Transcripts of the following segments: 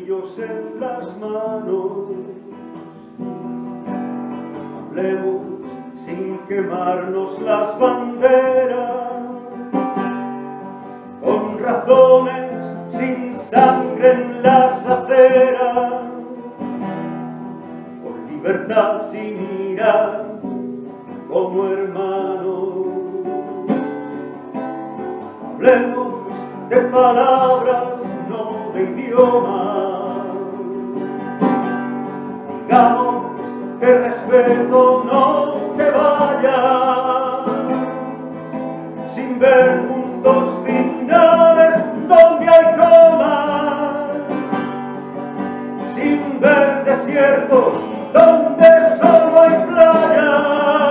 suyos en las manos. Hablemos sin quemarnos las banderas, con razones sin sangre en las aceras, por libertad sin ira como hermanos. Hablemos de palabras, no de idiomas. Digamos que respeto, no te vayas, sin ver puntos finales donde hay comas, sin ver desiertos donde solo hay playas.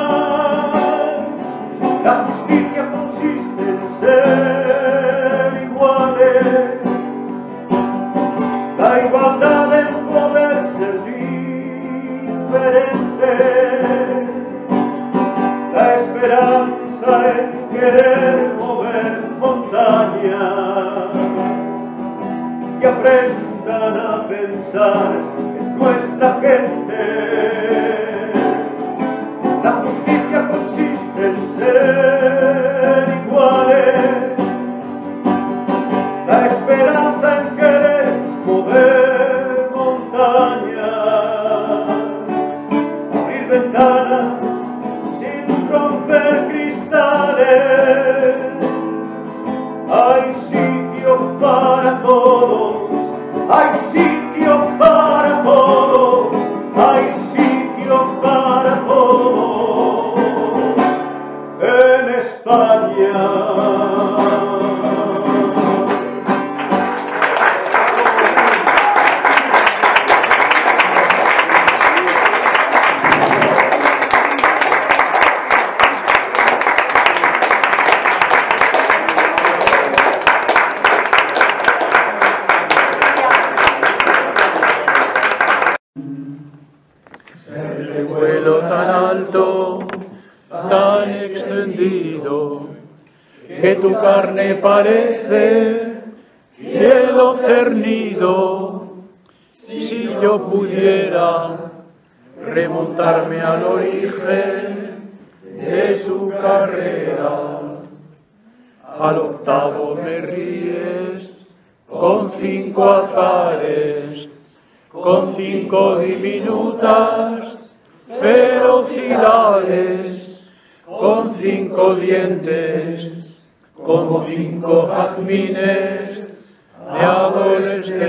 La justicia consiste en ser iguales, la igualdad en poder ser diferente, la esperanza en querer mover montañas, que aprendan a pensar en nuestra gente. La justicia consiste en ser iguales, la esperanza en querer mover montañas, abrir ventanas sin romper cristales. Hay sitio para todos, hay sitio para todos, hay sitio para todos en España. El vuelo tan alto, tan extendido, que tu carne parece cielo cernido. Si yo pudiera remontarme al origen de su carrera, al octavo me ríes con 5 azares, con 5 diminutas ferocidades, con 5 dientes, con 5 jazmines de adolescencia.